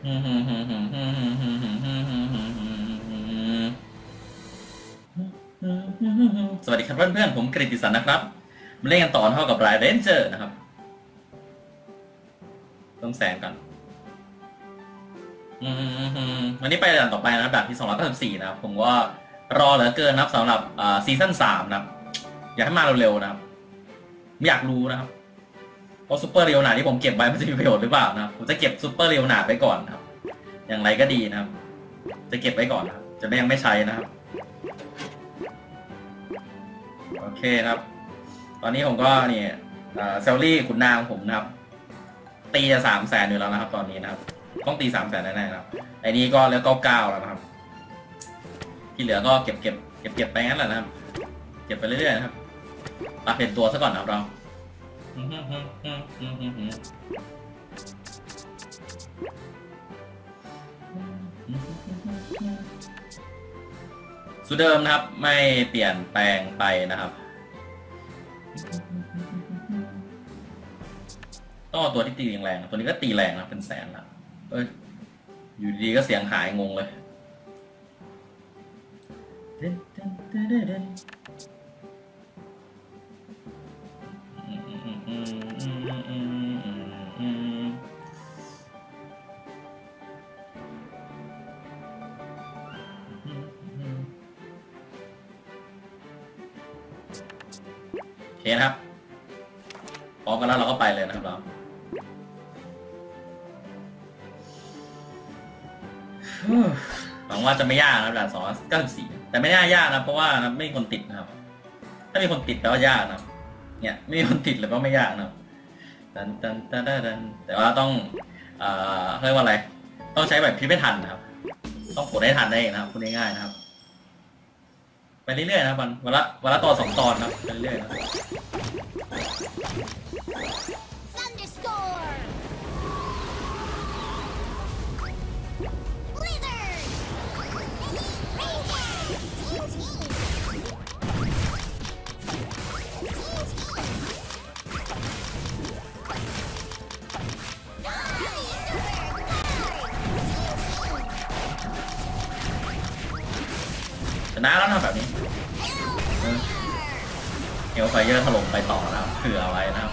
สวัสดีครับเพื่อนๆผมกฤติสันนะครับมาเล่นกันต่อเท่ากับรายเรนเจอร์นะครับต้องแสงกันวันนี้ไปด่านต่อไปนะครับด่านที่294นะครับผมก็รอเหลือเกินนะครับสำหรับซีซั่น3นะครับอยากให้มาเร็วๆนะครับไม่อยากรู้นะครับเพราะซูเปอร์เรียวหนาที่ผมเก็บไว้มันจะมีประโยชน์หรือเปล่านะครับผมจะเก็บซูเปอร์เรียวหนาไปก่อนนะครับอย่างไรก็ดีนะครับจะเก็บไว้ก่อนนะครับจะยังไม่ใช้นะครับโอเคครับตอนนี้ผมก็เนี่ยเซลลี่ขุนนางผมนะครับตีจะ300,000อยู่แล้วนะครับตอนนี้นะครับต้องตี300,000แน่ๆครับไอ้นี้ก็แล้ว99แล้วนะครับที่เหลือก็เก็บไปงั้นแหละนะครับเก็บไปเรื่อยๆนะครับมาเปลี่ยนตัวซะก่อนนะครับเราสูตรเดิมนะครับไม่เปลี่ยนแปลงไปนะครับต้องเอาตัวที่ตีแรงๆตัวนี้ก็ตีแรงนะเป็นแสนนะอยู่ดีก็เสียงหายงงเลยโอเคนะครับพร้อมกันแล้วเราก็ไปเลยนะครับเราหวังว่าจะไม่ยากนะครับด่าน294แต่ไม่น่ายากนะเพราะว่าไม่มีคนติดนะครับถ้ามีคนติดแปลว่ายากนะเนี่ยไม่มีคนติดเลยก็ไม่ยากนะแต่ว่าต้องเรียกว่าอะไรต้องใช้แบบพิพิธภัณฑ์นะครับต้องกดให้ทันได้นะครับพูดง่ายๆนะครับไปเรื่อยๆนะครับวันละตอน2 ตอนนะครับไปเรื่อยๆนะชนะแล้วนะแบบนี้เฮลไฟเยอร์ถล่มไปต่อนะครับเผื่อไว้นะครับ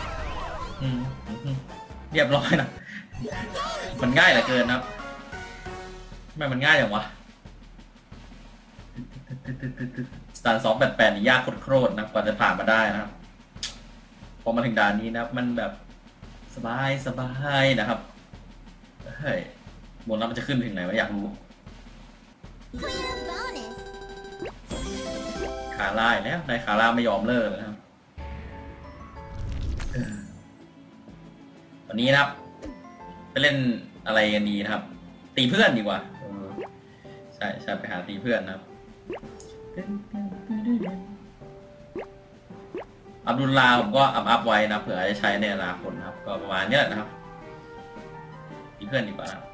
เรียบร้อยนะมันง่ายเหลือเกินนะครับทำไมมันง่ายอย่างวะด่าน288นี่ยากโคตรนะกว่าจะผ่านมาได้นะครับพอมาถึงด่านนี้นะครับมันแบบสบายนะครับเฮ้ยบนแล้วมันจะขึ้นถึงไหนวะอยากรู้คาร่าแล้วนายคาร่าไม่ยอมเลิกนะครับวันนี้นะครับไปเล่นอะไรกันดีนะครับตีเพื่อนดีกว่าใช่ไปหาตีเพื่อนนะครับอับดุลลาผมก็อัพไว้นะเผื่อจะใช้ในอนาคตนะครับก็ประมาณนี้แหละนะครับตีเพื่อนดีกว่านะ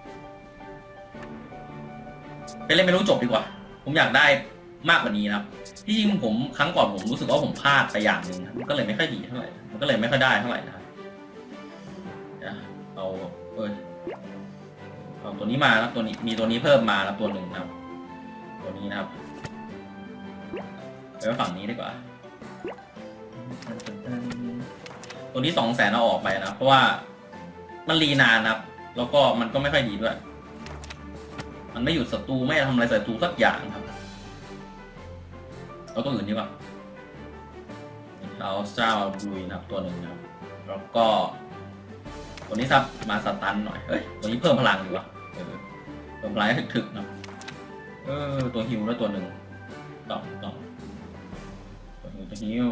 ไปเล่นไม่รู้จบดีกว่าผมอยากได้มากกว่านี้นะครับที่จริงผมครั้งก่อนผมรู้สึกว่าผมพลาดไปอย่างหนึ่งมันก็เลยไม่ค่อยดีเท่าไหร่มันก็เลยไม่ค่อยได้เท่าไหร่นะครับเอาตัวนี้มานะตัวนี้มีตัวนี้เพิ่มมาแล้วตัวหนึ่งนะครับตัวนี้นะครับไปฝั่งนี้ดีกว่าตัวนี้200,000เอาออกไปนะเพราะว่ามันรีนานนะครับแล้วก็มันก็ไม่ค่อยดีด้วยมันไม่หยุดศัตรูไม่ทำอะไรศัตรูสักอย่างครับเอาตัวอื่นดีกว่าเอาเจ้าบุยนะครับตัวหนึ่งนะครับแล้วก็ตัวนี้ครับมาสตันหน่อยตัวนี้เพิ่มพลังดีกว่าเพิ่มพลังให้ถึกๆนะตัวฮิวแล้วตัวหนึ่งต่อตัวฮิว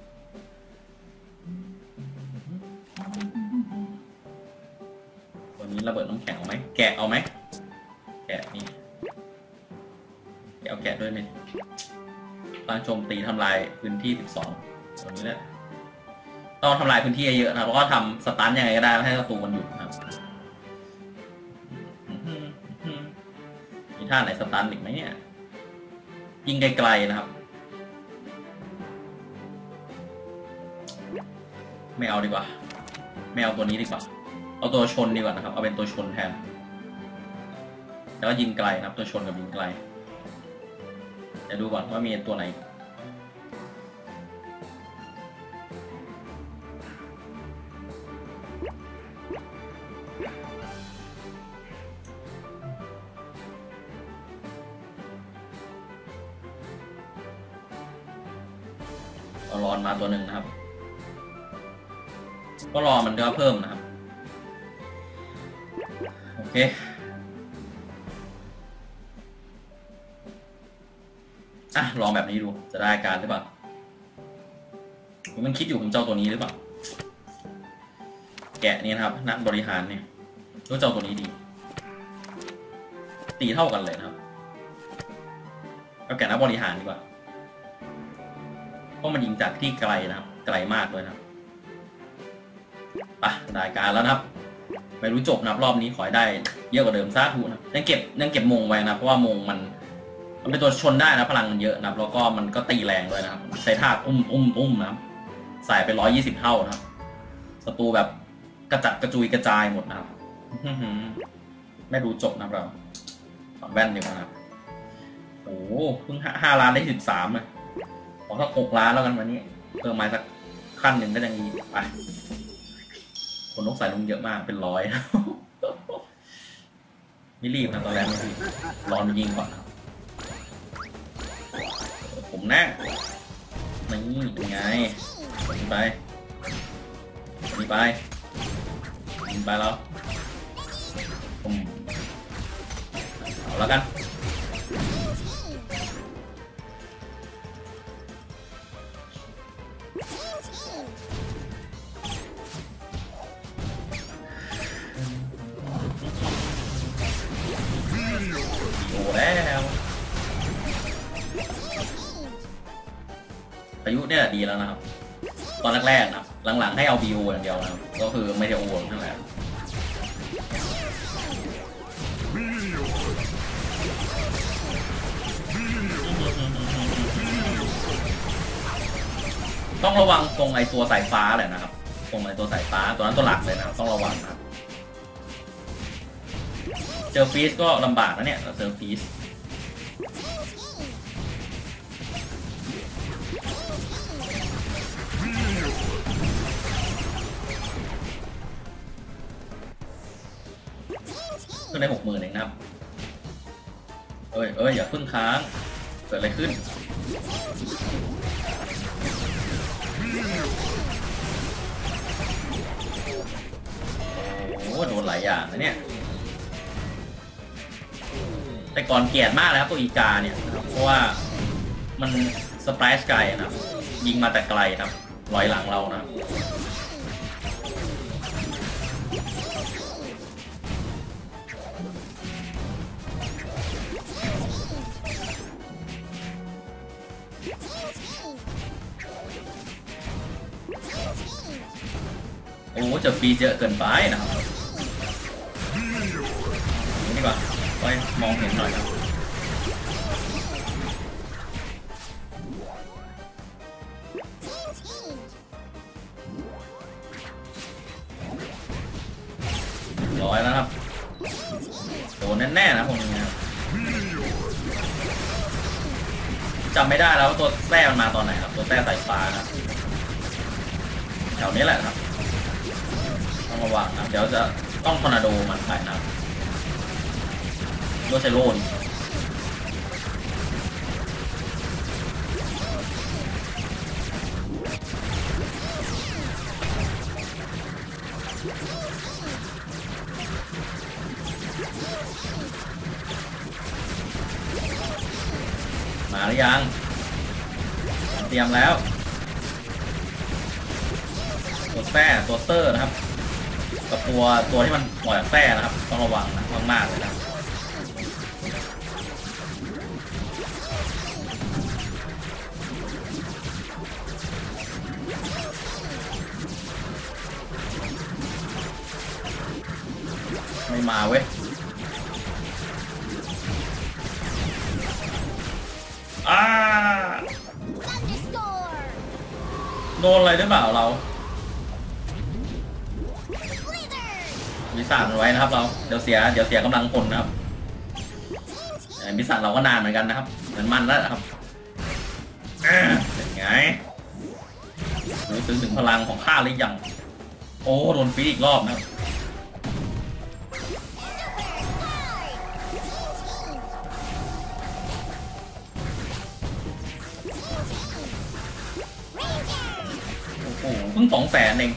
ตัวนี้ระเบิดน้ำแข็งเอาไหมแกะเอาไหมแกะนี่เอาแกะด้วยเนี่ยตั้งโจมตีทำลายพื้นที่12ตัวนี้แหละต้องทำลายพื้นที่เยอะนะเพราะว่าทำสตันยังไงก็ได้ให้ศัตรูมันหยุดนะครับมีท่าไหนสตันอีกไหมเนี่ยยิงไกลๆนะครับไม่เอาดีกว่าไม่เอาตัวนี้ดีกว่าเอาตัวชนดีกว่านะครับเอาเป็นตัวชนแทนแล้วก็ยิงไกลนะครับตัวชนกับยิงไกลเดี๋ยวดูก่อนว่ามีตัวไหนเอารอนมาตัวหนึ่งนะครับก็รอมันก็เพิ่มนะครับโอเคลองแบบนี้ดูจะได้การหรือเปล่าผมมันคิดอยู่ผมเจ้าตัวนี้หรือเปล่าแกะนี่นะครับนักบริหารเนี่ยก็เจ้าตัวนี้ดีตีเท่ากันเลยนะครับเอาแกะนักบริหารดีกว่าเพราะมันยิงจากที่ไกลนะครับไกลมากเลยนะครับได้การแล้วนะครับไม่รู้จบนะครับรอบนี้ขอให้ได้เยอะกว่าเดิมซะทูนะยังเก็บมงไว้นะเพราะว่ามงมันเป็นตัวชนได้นะพลังมันเยอะนะครับแล้วก็มันก็ตีแรงด้วยนะครับใช้ท่าอุ้มนะครับใส่ไป120เท่านะครับศัตรูแบบกระจัดกระจุยกระจายหมดนะครับไม่รู้จบนะครับเราถอดแว่นดีกว่านะครับโอ้เพิ่ง5 ล้านได้13นะขอสัก6 ล้านแล้วกันวันนี้เพิ่มมาสักขั้นหนึ่งก็ยังดีไปคนนกสายลงเยอะมากเป็น100ไม่รีบนะตอนแรกไม่รีบรอมันยิงก่อนผมแน่นี่เป็นไงยิงไปแล้วผมเอาแล้วกันแล้วอายุเนี่ยดีแล้วนะครับตอนแรกๆนะหลังๆให้เอา BO อย่างเดียวนะครับก็คือไม่ได้โอเวอร์ทั้งนั้นต้องระวังตรงไอตัวสายฟ้าแหละนะครับตรงไอตัวสายฟ้าตัวนั้นตัวหลักเลยนะครับต้องระวังนะครับเจอฟีสก็ลำบากนะเนี่ยเจอฟีสก็ได้60,000เองนะครับอย่าพึ่งค้างเกิดอะไรขึ้นโอ้โดนหลายอย่างนะเนี่ยแต่ก่อนเกลียดมากเลยครับตัวอีกาเนี่ยเพราะว่ามันสไปร์สไกลนะครับยิงมาแต่ไกลครับลอยหลังเรานะโอ้เจอฟรีเยอะเกินไปนะครับนี่ดีกว่าไปมองเห็นหน่อยครับ100แล้วครับโดนแน่ๆนะพวกนี้ครับจำไม่ได้แล้วตัวแท้มันมาตอนไหนครับตัวแท้สายฟ้าครับแถวนี้แหละครับต้องระวังนะเดี๋ยวจะต้องทอร์นาโดมันไปนะครับด้วยไซโลนมาหรือยังเตรียมแล้วตัวแท้ตัวเซอร์นะครับกับตัวที่มันปล่อยแท้นะครับต้องระวังนะมากๆเลยนะไม่มาเว้ยโดนอะไรหรือเปล่าเราวิสานไว้นะครับเราเดี๋ยวเสียกำลังพลนะครับพิศาจเราก็นานเหมือนกันนะครับเหมือนมันแล้วครับเป็นไงรู้สึกถึงพลังของข้าหรือยังโอ้โดนฟีดอีกรอบนะโอ้โหเพิ่ง200,000เอง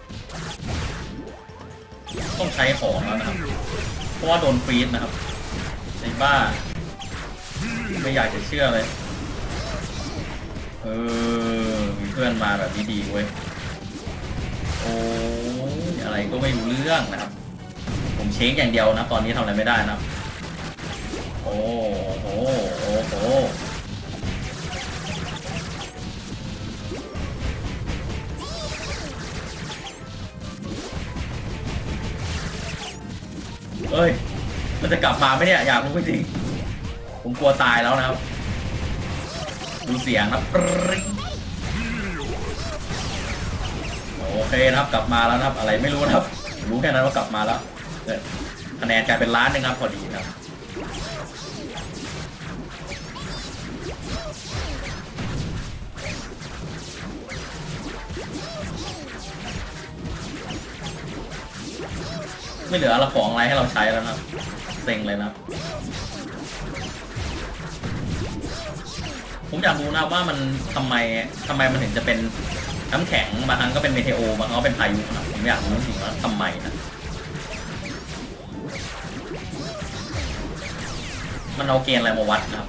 ต้องใช้ของแล้วนะครับเพราะว่าโดนฟีดนะครับไอ้บ้าไม่อยากจะเชื่อเลยมีเพื่อนมาแบบนี้ดีเว้ยโอ้ยอะไรก็ไม่รู้เรื่องนะครับผมเช็คอย่างเดียวนะตอนนี้ทำอะไรไม่ได้นะโอ้โหโอ้โหเอ้ยมันจะกลับมาไหมเนี่ยอยากรู้จริงผมกลัวตายแล้วนะครับดูเสียงนะโอเคนะครับกลับมาแล้วนะครับอะไรไม่รู้นะครับรู้แค่นั้นว่ากลับมาแล้วคะแนนกลายเป็นล้านหนึ่งครับพอดีนะครับไม่เหลือละของอะไรให้เราใช้แล้วนะเซ็งเลยนะผมอยากรู้นะว่ามันทำไมมันถึงจะเป็นน้ำแข็งบางครั้งก็เป็นเมเทโอบางครั้งก็เป็นพายุนะผมอยากรู้จริงๆว่าทำไมนะมันเอาเกณฑ์อะไรมาวัดนะครับ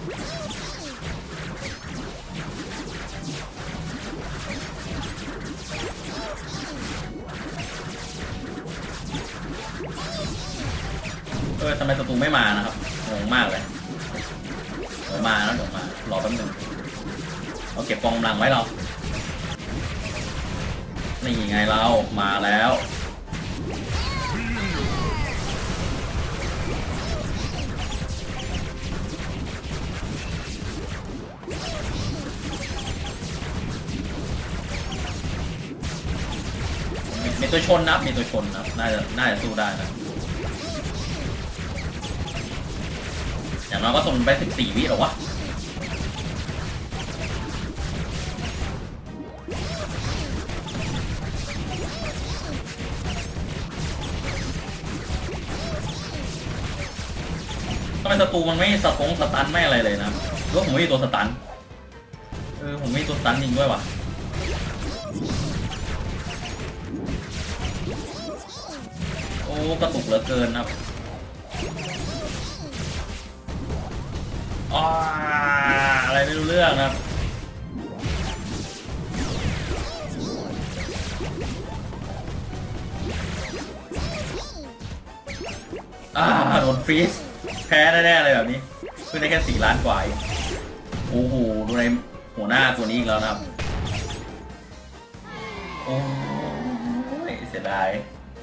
ทำไมศัตรูไม่มานะครับงงมากเลยเดี๋ยวมาแล้วเดี๋ยวมารอแป๊บนึงเราเก็บกองกำลังไว้เรานี่ไงเรามาแล้วมีตัวชนนะมีตัวชนนะน่าจะสู้ได้นะอย่างน้อยก็สนไป14 วิหรอวะทำไมศัตรูมันไม่สตันไม่อะไรเลยนะหรือว่าผมไม่มีตัวสตันผมไม่มีตัวสตันจริงด้วยว่ะโอ้กระตุกเหลือเกินครับอะไรไม่รู้เรื่องครับโดนฟรีซแพ้แน่ๆเลยแบบนี้เพิ่งได้แค่4 ล้านกว่าโอ้โหดูในหัวหน้าตัวนี้อีกแล้วนะครับโอ้ยเสียดาย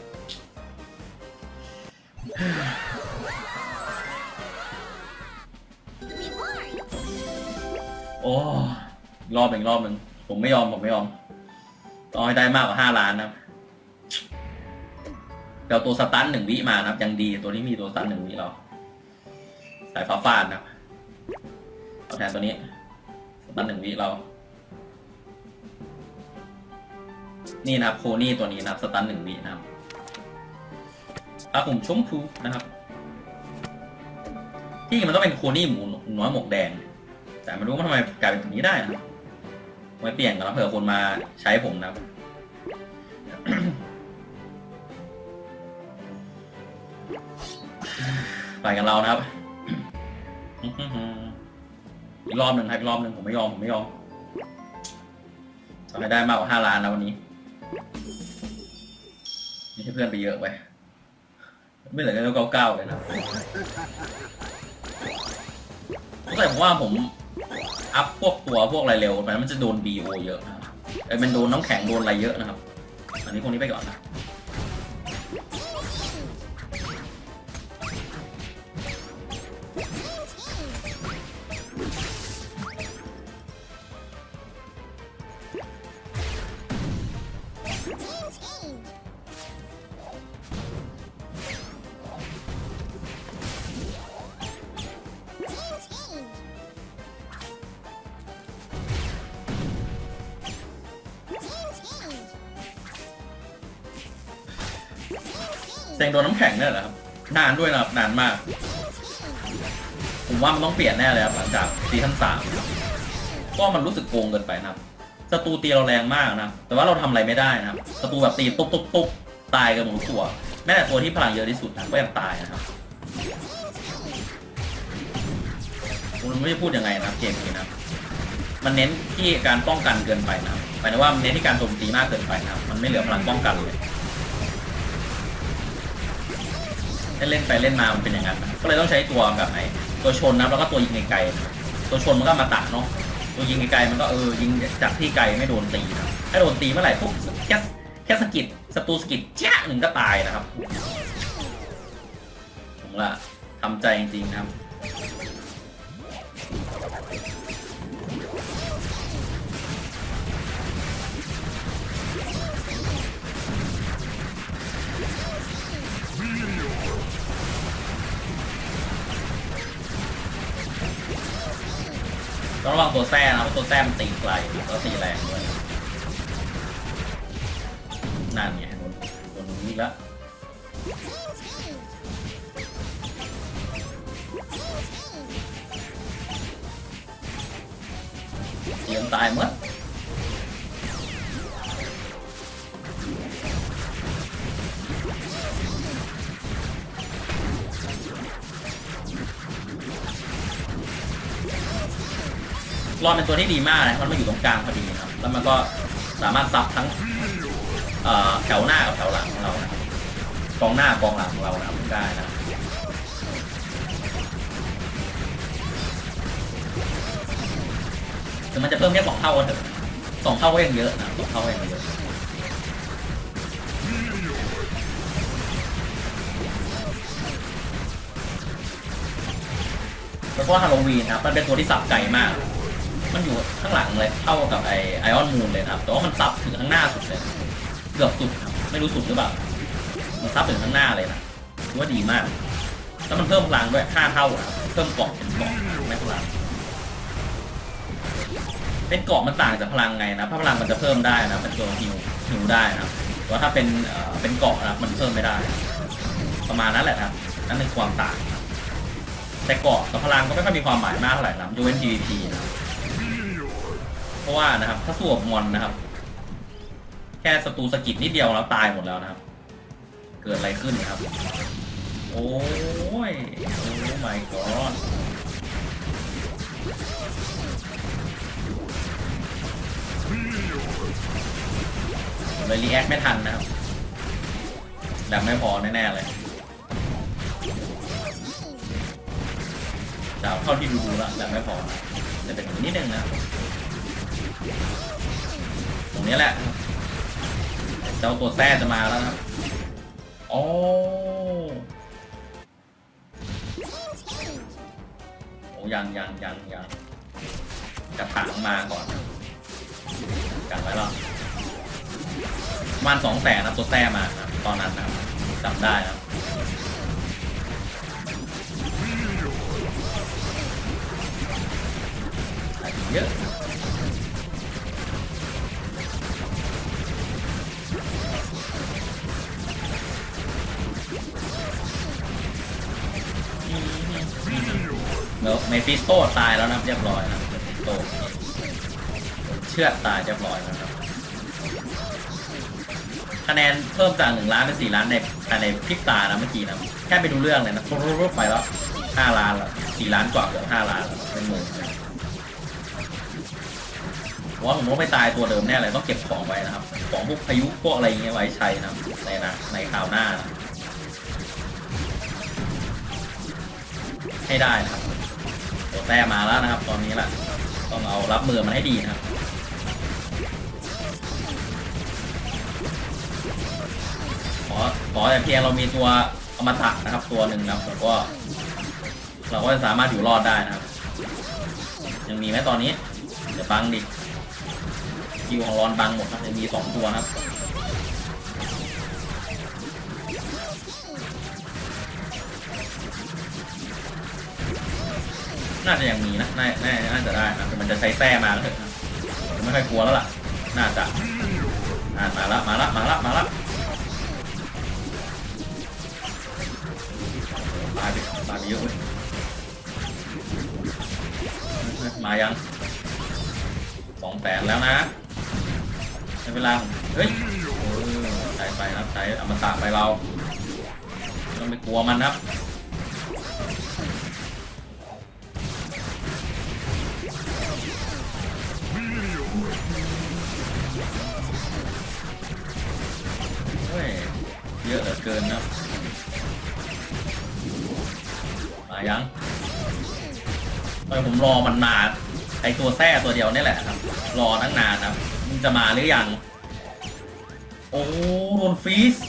โอ้รอบหนึ่งผมไม่ยอมต้องให้ได้มากกว่า5 ล้านนะครับเราตัวสตัน1 วิมานะครับยังดีตัวที่มีตัวสตัน1 วิเราสายฟ้าฟาดนะครับเอาแทนตัวนี้สตัน1 วิเรานี่นะครับโคนี่ตัวนี้นะครับสตัน1 วินะครับผมชมพูนะครับที่มันต้องเป็นโคนี่หมูน้อยหมวกแดงแต่ไม่รู้ว่าทำไมกลายเป็นตัวนี้ได้นะไว้เปลี่ยนกันแล้วเผื่อคนมาใช้ผมนะครับไปกันเรานะครับอีกรอบหนึ่งครับอีกรอบหนึ่งผมไม่ยอมทำให้ได้มากกว่า5 ล้านนะวันนี้ไม่ใช่เพื่อนไปเยอะไปไม่เหลือแค่9เลยนะแต่ผมว่าผมอัพพวกอะไรเร็วไปมันจะโดน BO เยอะนะครับมันโดนน้ำแข็งโดนอะไรเยอะนะครับอันนี้พวกนี้ไปก่อนนะเซงโดนน้ำแข็งเนี่ยเหรอครับนานด้วยนะครับนานมากผมว่ามันต้องเปลี่ยนแน่เลยครับหลังจากซีซั่น3ก็มันรู้สึกโกงเกินไปนะครับศัตรูตีเราแรงมากนะแต่ว่าเราทำอะไรไม่ได้นะครับศัตรูแบบตีตุ๊บตายกันหมดทุกตัวแม้แต่ตัวที่พลังเยอะที่สุดนะก็ยังตายนะครับผมไม่ได้พูดยังไงนะเกมนี้นะมันเน้นที่การป้องกันเกินไปนะหมายถึงว่ามันเน้นที่การโจมตีมากเกินไปนะมันไม่เหลือพลังป้องกันเลยเล่นไปเล่นมามันเป็นอย่างนั้นนะก็เลยต้องใช้ตัวแบบไหนตัวชนนะแล้วก็ตัวยิงไกลๆตัวชนมันก็มาตัดเนาะตัวยิงไกลๆมันก็ยิงจากที่ไกลไม่โดนตีนะถ้าโดนตีเมื่อไหร่ปุ๊บแค่สกิดศัตรูสกิดแจ๊ะหนึ่งก็ตายนะครับผมละทำใจจริงๆนะครับต้องระวังตัวแซ่นะเพราะตัวแซ่มันตีไกลแล้วตีแรงด้วยนั่นไงโดนนี้แล้วเตรียมตายเมื่อรอนเป็นตัวที่ดีมากนะมันมาอยู่ตรงกลางพอดีครับแล้วมันก็สามารถซับทั้งแถวหน้ากับแถวหลังของเรานะกองหน้ากองหลังของเรานะได้นะถึงมันจะเพิ่มแค่2 เท่าก็เถอะ2 เท่าก็ยังเยอะนะ2 เท่าก็ยังเยอะแล้วก็ฮาโลวีนครับมันเป็นตัวที่สับไก่มากมันอยู่ข้างหลังเลยเท่ากับไอออนมูนเลยครับแต่ว่ามันซับถึงข้างหน้าสุดเลยเกือบสุดครับไม่รู้สุดหรือเปล่ามันซับถึงข้างหน้าเลยนะถือว่าดีมากแล้วมันเพิ่มพลังด้วย5 เท่าครับเพิ่มเกาะเป็นเกาะไม่พลังเป็นเกาะมันต่างจากพลังไงนะพลังมันจะเพิ่มได้นะเป็นตัวฮิวได้นะแต่ว่าถ้าเป็นเกาะนะมันเพิ่มไม่ได้ประมาณนั้นแหละครับนั่นเป็นความต่างแต่เกาะกับพลังก็ไม่ค่อยมีความหมายมากเท่าไหร่นะยกเว้น PVP นะเพราะว่านะครับถ้าสู้กับมอนนะครับแค่ศัตรูสกิดนิดเดียวแล้วตายหมดแล้วนะครับเกิดอะไรขึ้นครับโอ้ยโอ้ my god เลยรีแอคไม่ทันนะครับแบบไม่พอแน่ๆเลยจากเท่าที่ดูแล้วแบบไม่พอจะเป็นนิดนึงนะตรงนี้แหละเจ้าตัวแท้จะมาแล้วครับโอ้ยังจะถางมาก่อนกันไว้แล้วประมาณ200,000นะตัวแท้มาครับตอนนั้นนะจำได้ครับเยอะเมฟิสโตตายแล้วนะเรียบร้อยนะเมฟิสโตเชือดตายเรียบร้อยแล้วครับคะแนนเพิ่มจาก1 ล้านเป็น4 ล้านในพริบตานะเมื่อกี้นะแค่ไปดูเรื่องเลยนะรูปไปแล้ว5 ล้านแล้ว4 ล้านกว่าเกือบ5 ล้านแล้วเป็นหมื่นว่าผมว่าไม่ตายตัวเดิมแน่เลยต้องเก็บของไว้นะครับของพวกพายุพวกอะไรอย่างเงี้ยไว้ใช้นะในคราวหน้านะให้ได้นะครับตัวแต้มาแล้วนะครับตอนนี้แหละต้องเอารับมือมันให้ดีนะครับขอแต่เพียงเรามีตัวอมตะนะครับตัวหนึ่งนะครับแล้วก็เราก็จะสามารถอยู่รอดได้นะครับยังมีไหมตอนนี้เดี๋ยวบังดิคิวของรอนบังหมดนะจะมี2 ตัวนะครับน่าจะยังมีนะน่าจะได้นะแต่มันจะใช้แท้มาแล้วเถอะนะไม่ค่อยกลัวแล้วล่ะน่าจะมาละมาเยอะเลยมายัง200,000แล้วนะในเวลาเฮ้ยใช้ไปครับใช้อมตะไปเราต้องไปกลัวมันครับเฮ้ยเยอะเหลือเกินนะมายังตอนผมรอมันมาไอตัวแท้ตัวเดียวนี่แหละครับรอตั้งนานครับมันจะมาหรือยังโอ้โดนฟรีซ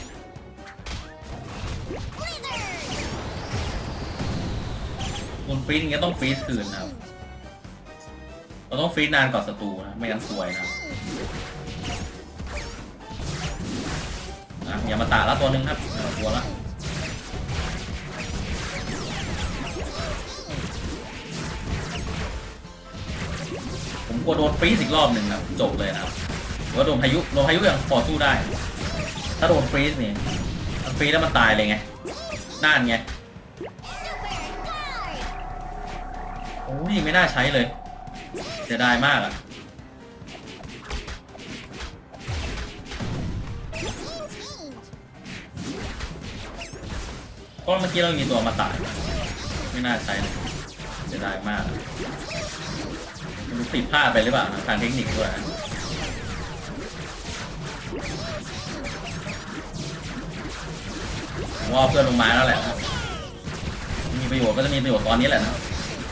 โดนฟรีซอย่างเงี้ยต้องฟรีซคืนนะครับเราต้องฟรีซนานกว่าศัตรูนะไม่งั้นซวยนะอย่ามาตาละตัวหนึ่งครับตัวละผมกลัวโดนฟรีซอีกรอบหนึ่งครับจบเลยนะครับว่าโดนพายุยังพอสู้ได้ถ้าโดนฟรีซนี่มันฟรีซแล้วมันตายเลยไงน่านไงโอ้ยไม่น่าใช้เลยเสียดายมากอะเพราะเมื่อกี้เรามีตัวมาตายไม่น่าใช้เลยเสียดายมากมันผิดพลาดไปหรือเปล่าทางเทคนิคด้วยว่าเพื่อนลงมาแล้วแหละมีประโยชน์ก็จะมีประโยชน์ตอนนี้แหละนะ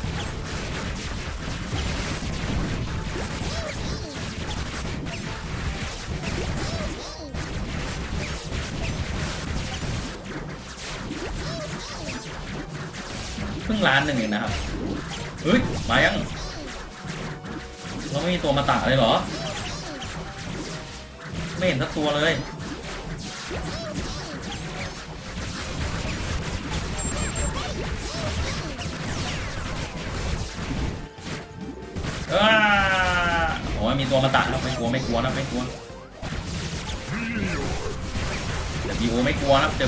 เพิ่ง1,000,000เองนะครับเฮ้ยมายังเราไม่มีตัวมาตะเลยเหรอไม่เห็นสักตัวเลยโอ้ยมีตัวมาตะครับไม่กลัวนะไม่กลัวเดี๋ยวบีโอไม่กลัวนะครับ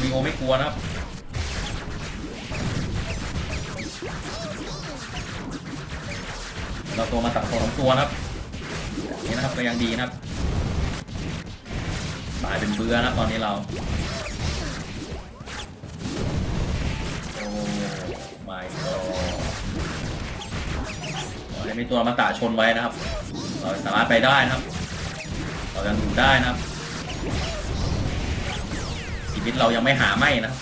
เราตัวมาตัด2 ตัวนะครับนี่นะครับก็ยังดีนะครับตายเป็นเบื่อนะตอนนี้เราโอ้ไม่ก็ให้มีตัวมาตะชนไว้นะครับเราสามารถไปได้นะครับเรายังอยู่ได้นะครับชีวิตเรายังไม่หาไม่นะ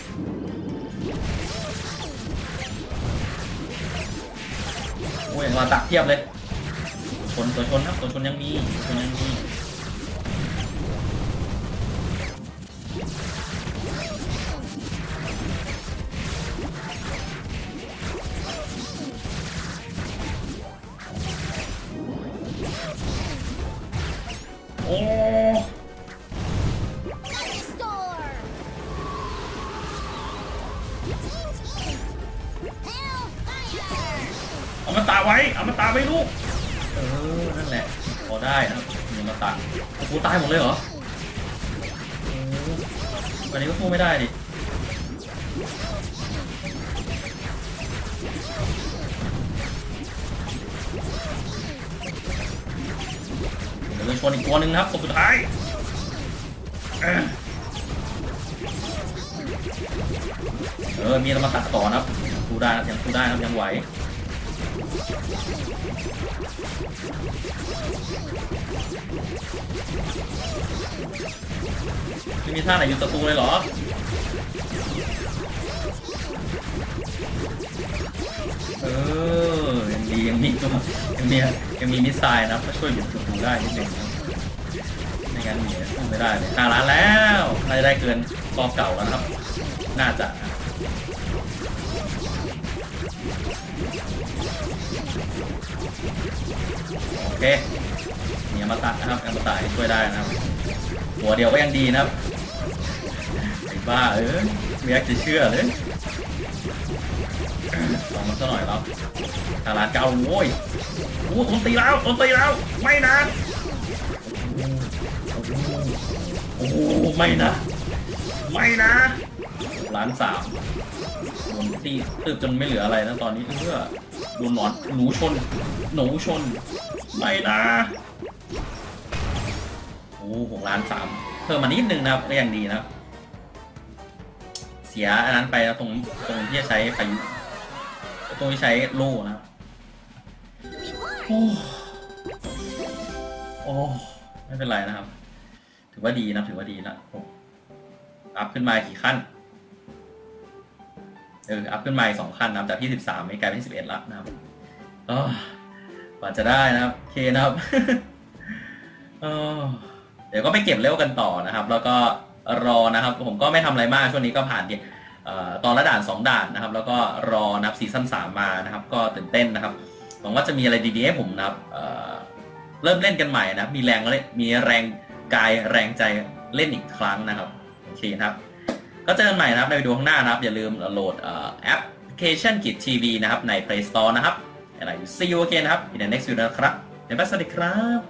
โอ้ยมาตะเทียบเลยตัวชนครับตัวชนยังมีโอ้เอามาตาไว้ลูกนั่นแหละพอได้นะครับเอามาตาโอ้โหตายหมดเลยเหรอวันนี้ก็สู้ไม่ได้ดิเดี๋ยวชนอีกตัวหนึ่งครับตัวสุดท้ายมีมาตัดต่อนะครับสู้ได้นะยังไหวไม่มีท่าไหนอยู่ศัตรูเลยเหรอยังมีตัวยังมีมิสไซล์นะก็ช่วยหยุดศัตรูได้นิดนึงนะไม่งั้นหนีสู้ไม่ได้เลย5 ล้านแล้วน่าจะได้เกินรอบเก่าแล้วครับน่าจะโอเคเนี่ยมาตัดนะครับมาตัดช่วยได้นะครับหัวเดียวก็ยังดีนะครับไอ้บ้าไม่อยากจะเชื่อเลยลองมันซะหน่อยแล้ว5 ล้าน9โว้ยต้นตีแล้วไม่นะโอ้ไม่นะ1.3 ล้านโดนตีตืบจนไม่เหลืออะไรแล้วตอนนี้เพื่อโดนหนูชนไม่นะโอ้6,300,000เพิ่มมานิดนึงนะครับก็ยังดีนะครับเสียอันนั้นไปแล้วตรงที่จะใช้พายุตรงที่ใช้โล่นะครับโอ้ไม่เป็นไรนะครับถือว่าดีนะถือว่าดีนะอัพขึ้นมากี่ขั้นอัพขึ้นมาอีก2ขั้นนะครับจากที่13ไม่กลายเป็น11แล้วนะครับกว่าจะได้นะครับโอเคนะครับเดี๋ยวก็ไปเก็บเลเวลกันต่อนะครับแล้วก็รอนะครับผมก็ไม่ทำอะไรมากช่วงนี้ก็ผ่านตอนละด่าน2ด่านนะครับแล้วก็รอนับซีซั่น3มานะครับก็ตื่นเต้นนะครับหวังว่าจะมีอะไรดีๆให้ผมนะครับเริ่มเล่นกันใหม่นะมีแรงกายแรงใจเล่นอีกครั้งนะครับโอเคครับก็เจอกันใหม่นะครับในวิดีโอข้างหน้านะครับอย่าลืมโหลดแอปพลิเคชันกิจทีวีนะครับใน Play Store นะครับอะไร See you again นะครับ in the next video นะครับเดี๋ยวไปสวัสดีครับ